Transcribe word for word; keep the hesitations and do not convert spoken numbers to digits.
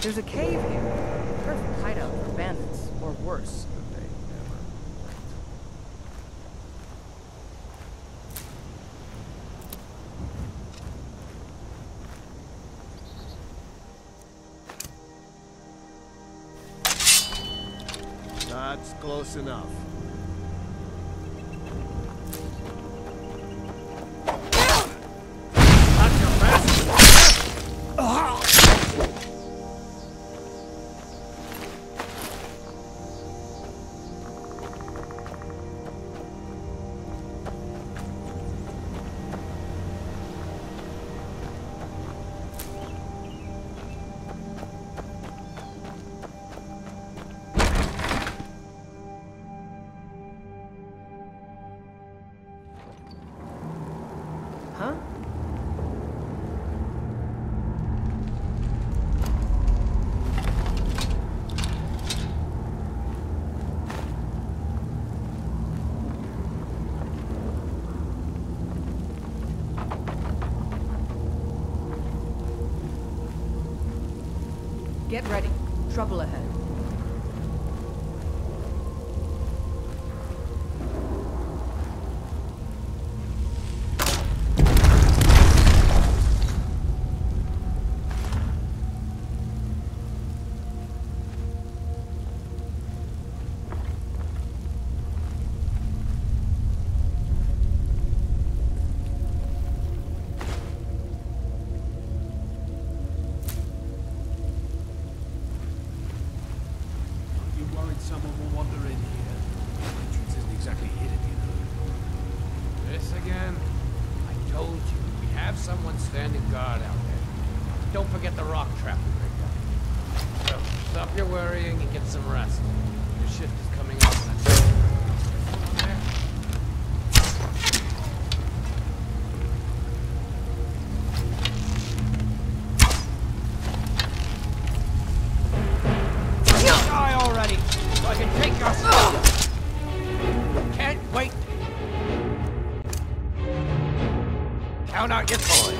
There's a cave here. Perfect hideout for bandits, or worse. But they never quit. That's close enough. Huh? Get ready. Trouble ahead. Someone will wander in here. The entrance isn't exactly hidden, you know. This again? I told you, we have someone standing guard out there. Don't forget the rock trap we rigged up. So, stop your worrying and get some rest. Your shift is coming up. That's it. Die already! So I can take your stuff! Can't wait! Count out your toys!